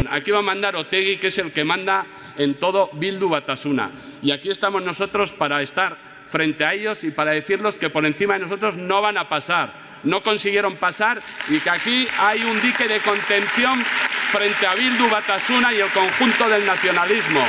Aquí va a mandar Otegi, que es el que manda en todo Bildu Batasuna. Y aquí estamos nosotros para estar frente a ellos y para decirles que por encima de nosotros no van a pasar. No consiguieron pasar y que aquí hay un dique de contención frente a Bildu Batasuna y el conjunto del nacionalismo.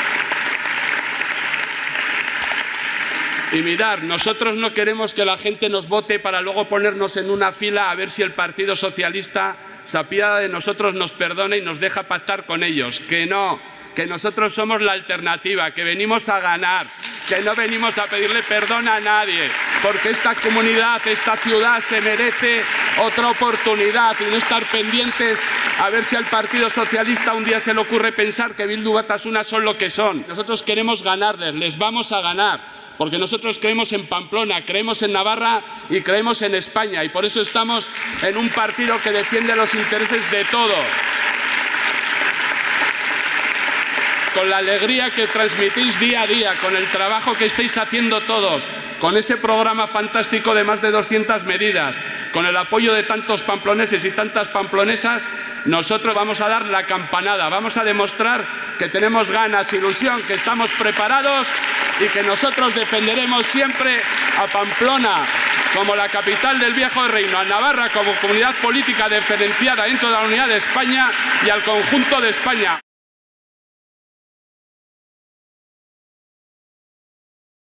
Y mirad, nosotros no queremos que la gente nos vote para luego ponernos en una fila a ver si el Partido Socialista se apiada de nosotros, nos perdona y nos deja pactar con ellos. Que no, que nosotros somos la alternativa, que venimos a ganar, que no venimos a pedirle perdón a nadie, porque esta comunidad, esta ciudad se merece otra oportunidad y no estar pendientes a ver si al Partido Socialista un día se le ocurre pensar que Bildu Batasuna son lo que son. Nosotros queremos ganarles, les vamos a ganar. Porque nosotros creemos en Pamplona, creemos en Navarra y creemos en España. Y por eso estamos en un partido que defiende los intereses de todos. Con la alegría que transmitís día a día, con el trabajo que estáis haciendo todos, con ese programa fantástico de más de 200 medidas, con el apoyo de tantos pamploneses y tantas pamplonesas, nosotros vamos a dar la campanada, vamos a demostrar que tenemos ganas, ilusión, que estamos preparados y que nosotros defenderemos siempre a Pamplona como la capital del viejo reino, a Navarra como comunidad política diferenciada dentro de la unidad de España y al conjunto de España.